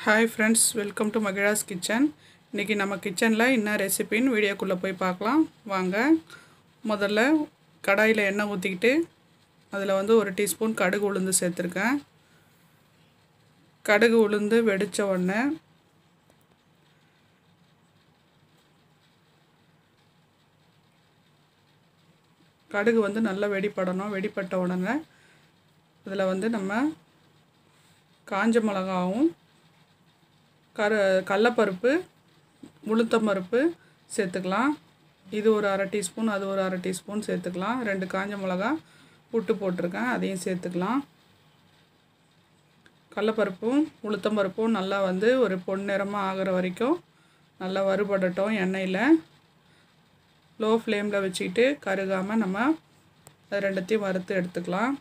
Hi friends, welcome to Magira's Kitchen. இன்னைக்கு நம்ம கிச்சன்ல என்ன ரெசிபின்னு வீடியோக்குள்ள போய் பார்க்கலாம் வாங்க. முதல்ல கடாயில எண்ணெய் ஊத்திக்கிட்டு அதுல வந்து 1 டீஸ்பூன் கடுகு உளுந்து சேர்த்திருக்கேன். கடுகு உளுந்து வெடிச்ச உடனே கடுகு வந்து நல்லா வெடிப்படணும். வெடிப்பட்ட உடனே அதுல வந்து நம்ம காஞ்ச மிளகாயும் கடலைப்பருப்பு உளுத்தம் பருப்பு சேர்த்துக்கலாம். இது ஒரு 1/2 டீஸ்பூன், அது ஒரு 1/2 டீஸ்பூன் சேர்த்துக்கலாம். 2 காஞ்ச மிளகாய் புட்டு போட்டிருக்கேன், அதையும் சேர்த்துக்கலாம். கடலைப்பருப்பும் உளுத்தம் பருப்பும் நல்லா வந்து ஒரு பொன்னிறமாக ஆகிற வரைக்கும் நல்லா வறுபடட்டும் எண்ணெயில். லோ ஃப்ளேமில் வச்சுக்கிட்டு கருகாமல் நம்ம அது ரெண்டுத்தையும் வறுத்து எடுத்துக்கலாம்.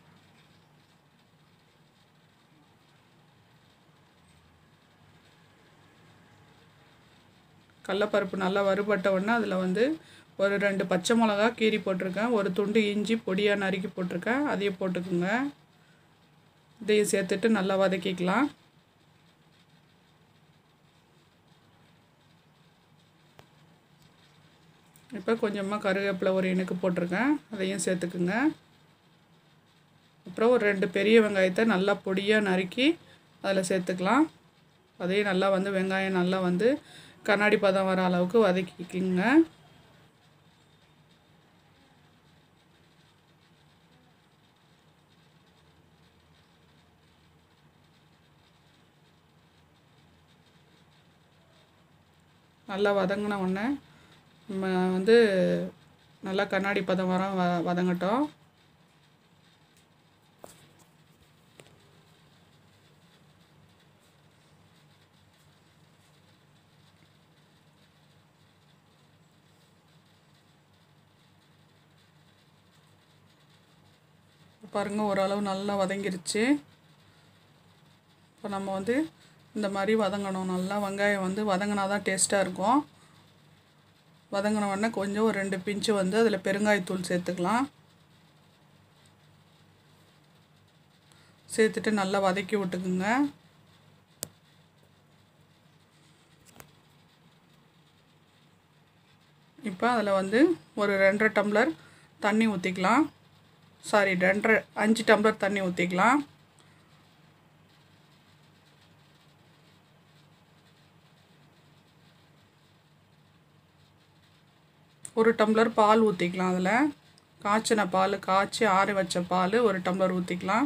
கடலைப்பருப்பு நல்லா வறுபட்ட உடனே அதில் வந்து ஒரு 2 பச்சை மிளகா கீரி போட்டிருக்கேன், ஒரு துண்டு இஞ்சி பொடியாக நறுக்கி போட்டிருக்கேன், அதையும் போட்டுக்குங்க. இதையும் சேர்த்துட்டு நல்லா வதக்கிக்கலாம். இப்போ கொஞ்சமாக கருவேப்பிலை ஒரு இனுக்கு போட்டிருக்கேன், அதையும் சேர்த்துக்குங்க. அப்புறம் ஒரு 2 பெரிய வெங்காயத்தை நல்லா பொடியாக நறுக்கி அதில் சேர்த்துக்கலாம். அதையும் நல்லா வந்து வெங்காயம் நல்லா வந்து கண்ணாடி பதம் வர அளவுக்கு வதக்கிக்கிங்க. நல்லா வதங்கின உடனே நம்ம வந்து நல்லா கண்ணாடி பதம் வர வதங்கட்டும். பாருங்கள், ஓரளவு நல்லா வதங்கிருச்சு. இப்போ நம்ம வந்து இந்த மாதிரி வதங்கணும். நல்லா வெங்காயம் வந்து வதங்கினா தான் டேஸ்ட்டாக இருக்கும். வதங்கின உடனே கொஞ்சம் ஒரு 2 பிஞ்சு வந்து அதில் பெருங்காயத்தூள் சேர்த்துக்கலாம். சேர்த்துட்டு நல்லா வதக்கி விட்டுக்குங்க. இப்போ அதில் வந்து ஒரு 2.5 டம்ளர் தண்ணி ஊற்றிக்கலாம். சாரி 5 டம்ளர் தண்ணி ஊற்றிக்கலாம். ஒரு டம்ளர் பால் ஊற்றிக்கலாம். அதில் காய்ச்சின பால், காய்ச்சி ஆற வச்ச பால் 1 டம்ளர் ஊற்றிக்கலாம்.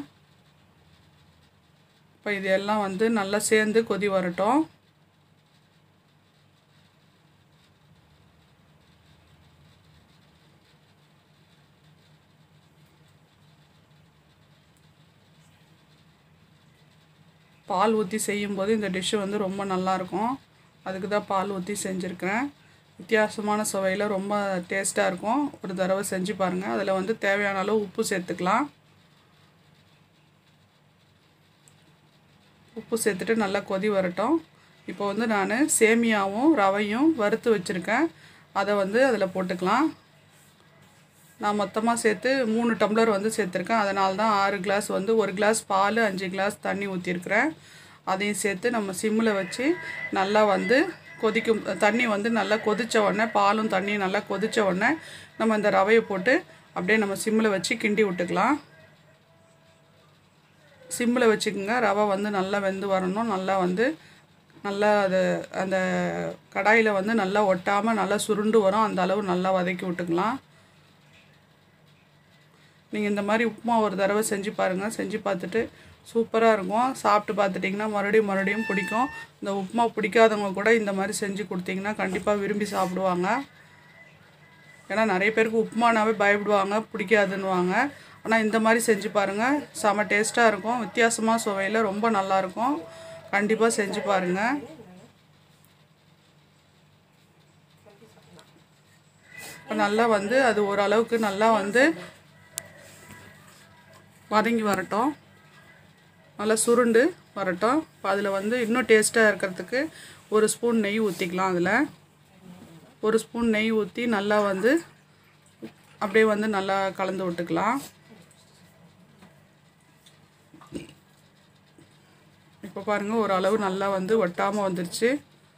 இப்போ இது எல்லாம் வந்து நல்லா சேர்ந்து கொதி வரட்டும். பால் ஊற்றி செய்யும்போது இந்த டிஷ்ஷு வந்து ரொம்ப நல்லாயிருக்கும். அதுக்கு தான் பால் ஊற்றி செஞ்சுருக்கிறேன். வித்தியாசமான சுவையில் ரொம்ப டேஸ்ட்டாக இருக்கும். ஒரு தடவை செஞ்சு பாருங்கள். அதில் வந்து தேவையான அளவு உப்பு சேர்த்துக்கலாம். உப்பு சேர்த்துட்டு நல்லா கொதி வரட்டும். இப்போ வந்து நான் சேமியாவும் ரவையும் வறுத்து வச்சுருக்கேன், அதை வந்து அதில் போட்டுக்கலாம். நான் மொத்தமாக சேர்த்து 3 டம்ளர் வந்து சேர்த்துருக்கேன். அதனால தான் 6 கிளாஸ் வந்து 1 கிளாஸ் பால் 5 கிளாஸ் தண்ணி ஊற்றிருக்கிறேன். அதையும் சேர்த்து நம்ம சிம்மில் வச்சு நல்லா வந்து கொதிக்கும். தண்ணி வந்து நல்லா கொதித்த உடனே, பாலும் தண்ணியும் நல்லா கொதித்த உடனே நம்ம இந்த ரவையை போட்டு அப்படியே நம்ம சிம்மில் வச்சு கிண்டி விட்டுக்கலாம். சிம்மில் வச்சுக்கோங்க. ரவை வந்து நல்லா வெந்து வரணும். நல்லா வந்து நல்லா அது அந்த கடாயில் வந்து நல்லா ஒட்டாமல் நல்லா சுருண்டு வரும். அந்த அளவு நல்லா வதக்கி விட்டுக்கலாம். நீங்கள் இந்த மாதிரி உப்புமா ஒரு தடவை செஞ்சு பாருங்கள். செஞ்சு பார்த்துட்டு சூப்பராக இருக்கும். சாப்பிட்டு பார்த்துட்டிங்கன்னா மறுபடியும் பிடிக்கும். இந்த உப்புமா பிடிக்காதவங்க கூட இந்த மாதிரி செஞ்சு கொடுத்தீங்கன்னா கண்டிப்பாக விரும்பி சாப்பிடுவாங்க. ஏன்னா நிறைய பேருக்கு உப்புமானாவே பயப்படுவாங்க, பிடிக்காதுன்னுவாங்க. ஆனால் இந்த மாதிரி செஞ்சு பாருங்கள், செம டேஸ்ட்டாக இருக்கும். வித்தியாசமாக சுவையில் ரொம்ப நல்லாயிருக்கும். கண்டிப்பாக செஞ்சு பாருங்கள். இப்போ நல்லா வந்து அது ஓரளவுக்கு நல்லா வந்து வதங்கி வரட்டும், நல்லா சுருண்டு வரட்டும். இப்போ அதில் வந்து இன்னும் டேஸ்ட்டாக இருக்கிறதுக்கு 1 ஸ்பூன் நெய் ஊற்றிக்கலாம். அதில் 1 ஸ்பூன் நெய் ஊற்றி நல்லா வந்து அப்படியே வந்து நல்லா கலந்து விட்டுக்கலாம். இப்போ பாருங்கள் ஓரளவு நல்லா வந்து ஒட்டாமல் வந்துருச்சு.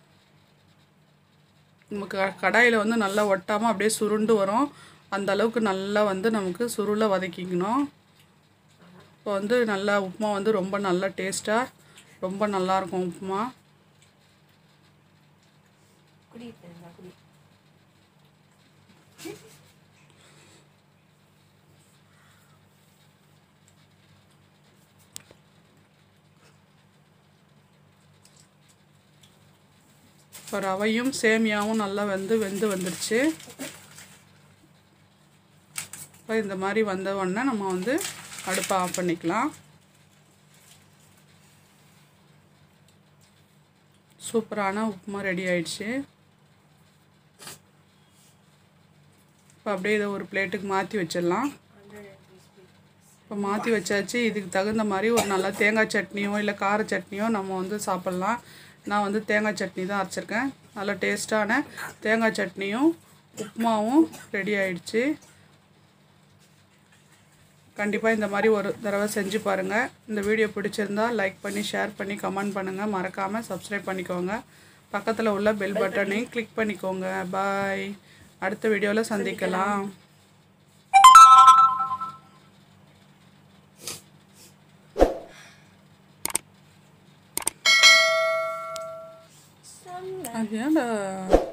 நமக்கு கடாயில் வந்து நல்லா ஒட்டாமல் அப்படியே சுருண்டு வரும். அந்த அளவுக்கு நல்லா வந்து நமக்கு சுருளை வதக்கிக்கணும். இப்போ வந்து நல்லா உப்புமா வந்து ரொம்ப நல்லா டேஸ்ட்டாக ரொம்ப நல்லாயிருக்கும் உப்புமா. இப்போ ரவையும் சேமியாவும் நல்லா வெந்து வந்துடுச்சு. இப்போ இந்த மாதிரி வந்த உடனே நம்ம வந்து அடுப்பை ஆஃப் பண்ணிக்கலாம். சூப்பரான உப்புமா ரெடி ஆயிடுச்சு. இப்போ அப்படியே இதை ஒரு பிளேட்டுக்கு மாற்றி வச்சிடலாம். இப்போ மாற்றி வச்சாச்சு. இதுக்கு தகுந்த மாதிரி ஒரு நல்ல தேங்காய் சட்னியோ இல்லை கார சட்னியோ நம்ம வந்து சாப்பிட்லாம். நான் வந்து தேங்காய் சட்னி தான் அரைச்சிருக்கேன். நல்ல டேஸ்ட்டான தேங்காய் சட்னியும் உப்புமாவும் ரெடி ஆயிடுச்சு. கண்டிப்பாக இந்த மாதிரி ஒரு தடவை செஞ்சு பாருங்கள். இந்த வீடியோ பிடிச்சிருந்தா லைக் பண்ணி ஷேர் பண்ணி கமெண்ட் பண்ணுங்கள். மறக்காமல் சப்ஸ்கிரைப் பண்ணிக்கோங்க. பக்கத்தில் உள்ள பெல் பட்டனையும் கிளிக் பண்ணிக்கோங்க. பாய். அடுத்த வீடியோவில் சந்திக்கலாம். அது ஏன்டா